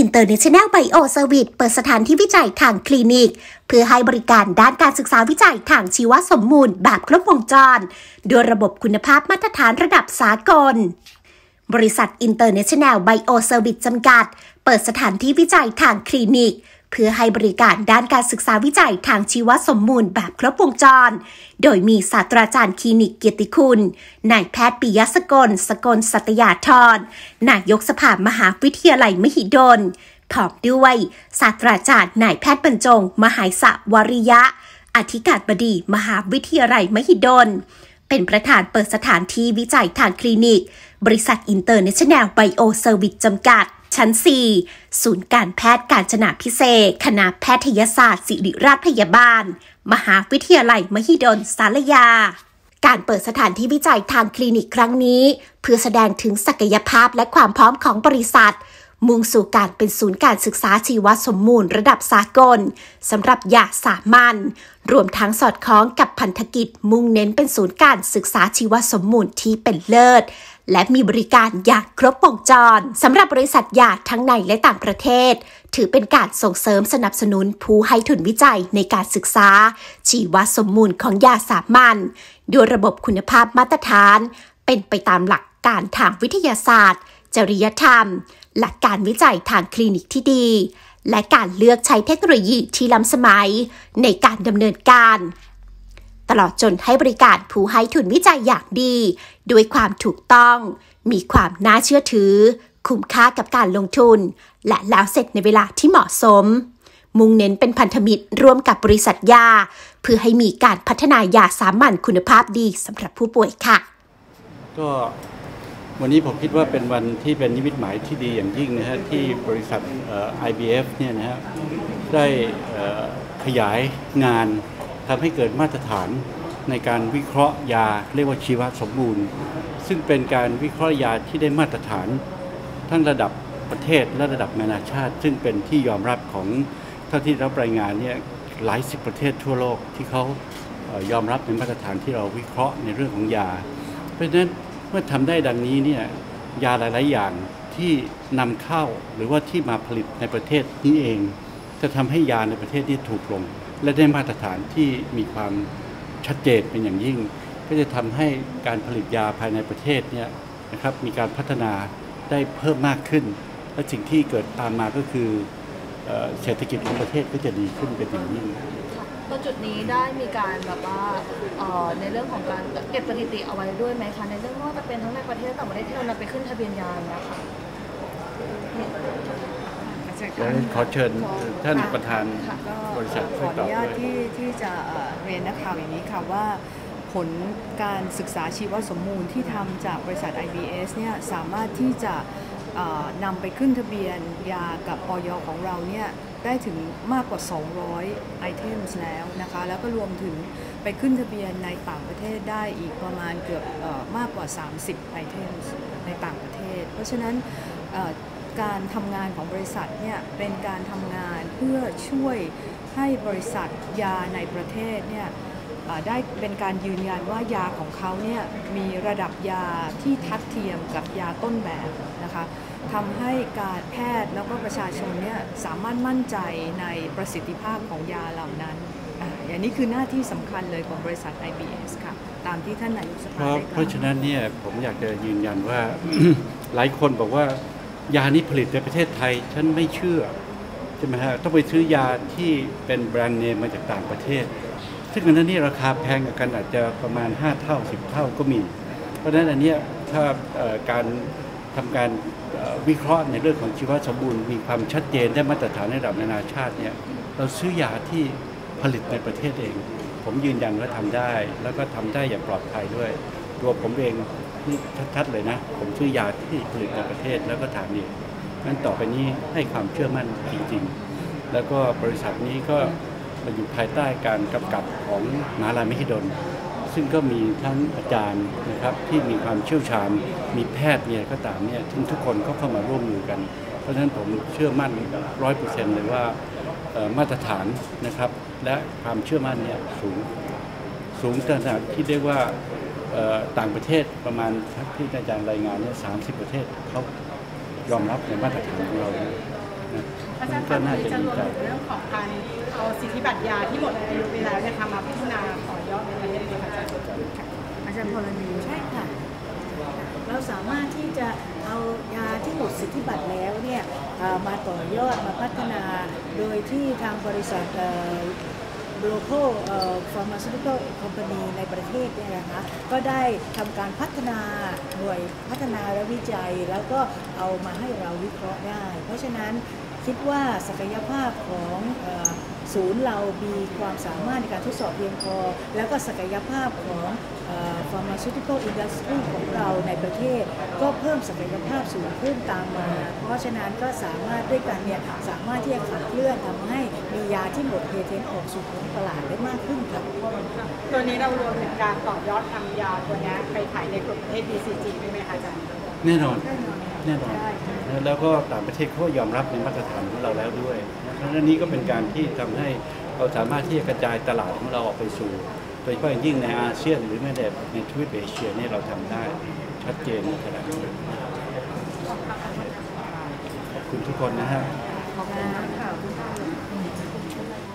International Bio Service เปิดสถานที่วิจัยทางคลินิกเพื่อให้บริการด้านการศึกษาวิจัยทางชีวสมมูลแบบครบวงจรโดยระบบคุณภาพมาตรฐานระดับสากลบริษัท International Bio Service จำกัดเปิดสถานที่วิจัยทางคลินิกเพื่อให้บริการด้านการศึกษาวิจัยทางชีวสมมูลแบบครบวงจรโดยมีศาสตราจารย์คลินิกเกียรติคุณนายแพทย์ปิยะสกลสัตยาธรนายกสภามหาวิทยาลัยมหิดลพร้อมด้วยศาสตราจารย์นายแพทย์บรรจงมหายสวริยะอธิการบดีมหาวิทยาลัยมหิดลเป็นประธานเปิดสถานที่วิจัยทางคลินิกบริษัท International Bio Service จำกัดชั้น 4 ศูนย์การแพทย์กาญจนาภิเษกคณะแพทยศาสตร์ศิริราชพยาบาลมหาวิทยาลัยมหิดลศาลยาการเปิดสถานที่วิจัยทางคลินิกครั้งนี้เพื่อแสดงถึงศักยภาพและความพร้อมของบริษัทมุ่งสู่การเป็นศูนย์การศึกษาชีวสมมูลระดับสากลสำหรับยาสามัญรวมทั้งสอดคล้องกับพันธกิจมุ่งเน้นเป็นศูนย์การศึกษาชีวสมมูลที่เป็นเลิศและมีบริการอย่างครบวงจรสำหรับบริษัทยาทั้งในและต่างประเทศถือเป็นการส่งเสริมสนับสนุนผู้ให้ทุนวิจัยในการศึกษาชีวสมมูลของยาสามัญด้วยระบบคุณภาพมาตรฐานเป็นไปตามหลักการทางวิทยาศาสตร์จริยธรรมหลักการวิจัยทางคลินิกที่ดีและการเลือกใช้เทคโนโลยีที่ล้ำสมัยในการดำเนินการตลอดจนให้บริการผู้ให้ทุนวิจัยอย่างดีด้วยความถูกต้องมีความน่าเชื่อถือคุ้มค่ากับการลงทุนและแล้วเสร็จในเวลาที่เหมาะสมมุ่งเน้นเป็นพันธมิตรร่วมกับบริษัทยาเพื่อให้มีการพัฒนายาสามัญคุณภาพดีสำหรับผู้ป่วยค่ะก็วันนี้ผมคิดว่าเป็นวันที่เป็นนิมิตหมายที่ดีอย่างยิ่งนะฮะที่บริษัทIBF เนี่ยนะฮะได้ขยายงานทำให้เกิดมาตรฐานในการวิเคราะห์ยาเรียกว่าชีวสมบูรณ์ซึ่งเป็นการวิเคราะห์ยาที่ได้มาตรฐานทั้งระดับประเทศและระดับนานาชาติซึ่งเป็นที่ยอมรับของเท่าที่รับรายงานเนี่ยหลายสิบประเทศทั่วโลกที่เขายอมรับในมาตรฐานที่เราวิเคราะห์ในเรื่องของยาเพราะฉะนั้นเมื่อทำได้ดังนี้เนี่ยยาหลายๆอย่างที่นำเข้าหรือว่าที่มาผลิตในประเทศนี้เองจะทำให้ยาในประเทศนี้ถูกลงและได้มาตรฐานที่มีความชัดเจนเป็นอย่างยิ่งก็จะทำให้การผลิตยาภายในประเทศเนี่ยนะครับมีการพัฒนาได้เพิ่มมากขึ้นและสิ่งที่เกิดตามมาก็คือเศรษฐกิจของประเทศก็จะดีขึ้นเป็นอย่างยิ่งตอนจุดนี้ได้มีการแบบว่าในเรื่องของการเก็บสถิติเอาไว้ด้วยไหมคะในเรื่องว่าจะเป็นทั้งในประเทศต่างประเทศที่เรานำไปขึ้นทะเบียนยานะคะขอเชิญท่านประธานบริษัทขออนุญาตที่จะเรียนนักข่าวอย่างนี้ค่ะว่าผลการศึกษาชีวสมมูลที่ทำจากบริษัท IBS เนี่ยสามารถที่จะนำไปขึ้นทะเบียนยากับอย.ของเราเนี่ยได้ถึงมากกว่า200ไอเทมแล้วนะคะแล้วก็รวมถึงไปขึ้นทะเบียนในต่างประเทศได้อีกประมาณเกือบมากกว่า30ไอเทมในต่างประเทศเพราะฉะนั้นการทำงานของบริษัทเนี่ยเป็นการทำงานเพื่อช่วยให้บริษัทยาในประเทศเนี่ยได้เป็นการยืนยันว่ายาของเขาเนี่ยมีระดับยาที่ทัดเทียมกับยาต้นแบบนะคะทำให้การแพทย์แล้วก็ประชาชนเนี่ยสามารถมั่นใจในประสิทธิภาพของยาเหล่านั้นอย่างนี้คือหน้าที่สำคัญเลยของบริษัท IBS ค่ะตามที่ท่านนายกสภาได้กล่าวเพราะฉะนั้นเนี่ยผมอยากจะยืนยันว่า หลายคนบอกว่ายานี้ผลิตในประเทศไทยฉันไม่เชื่อใช่ไหมฮะต้องไปซื้อยาที่เป็นแบรนด์เนมมาจากต่างประเทศซึ่งอันนั้นนี่ราคาแพงกันอาจจะประมาณ5 เท่า10 เท่าก็มีเพราะฉะนั้นอันนี้ถ้าการทำการวิเคราะห์ในเรื่องของชีวสมบูรณ์มีความชัดเจนได้มาตรฐานระดับนานาชาติเนี่ยเราซื้อยาที่ผลิตในประเทศเองผมยืนยันว่าทำได้แล้วก็ทำได้อย่างปลอดภัยด้วยตัวผมเองนี่ชัดๆเลยนะผมซื้อยาที่ผลิตในประเทศแล้วก็ทานเองงั้นต่อไปนี้ให้ความเชื่อมั่นจริงๆแล้วก็บริษัทนี้ก็อยู่ภายใต้การกำกับของมหาวิทยาลัยมหิดลซึ่งก็มีทั้งอาจารย์นะครับที่มีความเชี่ยวชาญมีแพทย์มีอะไรก็ตามเนี่ยทุกคนก็เข้ามาร่วมมือกันเพราะฉะนั้นผมเชื่อมั่น100%เลยว่ามาตรฐานนะครับและความเชื่อมั่นเนี่ยสูงขนาดที่เรียกว่าต่างประเทศประมาณที่อาจารย์รายงานเนี่ย30 ประเทศเขายอมรับในมาตรฐานของเราอาจารย์คะวันนี้จะรวมถึงเรื่องของการเอาสิทธิบัตรยาที่หมดอายุไปแล้วเนี่ยมาพัฒนาต่อยอดในประเทศนี้ค่ะอาจารย์พลนีใช่ค่ะเราสามารถที่จะเอายาที่หมดสิทธิบัตรแล้วเนี่ยมาต่อยอดมาพัฒนาโดยที่ทางบริษัทlocal pharmaceutical company ในประเทศเนี่ยนะคะก็ได้ทำการพัฒนาหน่วยพัฒนาและวิจัยแล้วก็เอามาให้เราวิเคราะห์ได้ เพราะฉะนั้นคิดว่าศักยภาพของศูนย์เรามีความสามารถในการทดสอบเพียงพอแล้วก็ศักยภาพของ pharmaceutical industry ของเราในประเทศก็เพิ่มศักยภาพสูงขึ้นตามมาเพราะฉะนั้นก็สามารถด้วยกันเนี่ยสามารถที่จะขับเคลื่อนทำให้มียาที่หมดเพเทนต์ออกสู่ท้องตลาดได้มากขึ้นครับตัวนี้เรารวมถึงการต่อยอดทำยาตัวนี้ไปขายในกลุ่มประเทศ BCG ได้ไหมคะอาจารย์แน่นอนแล้วก็ต่างประเทศเขายอมรับในมาตรฐานของเราแล้วด้วยเพราะฉะนั้นนี้ก็เป็นการที่ทำให้เราสามารถที่จะกระจายตลาดของเราออกไปสู่โดยเฉพาะยิ่งในอาเซียนหรือแม้แต่ในทวีปเอเชียนี่เราทำได้ชัดเจนขนาดนี้ขอบคุณทุกคนนะฮะขอบคุณค่ะ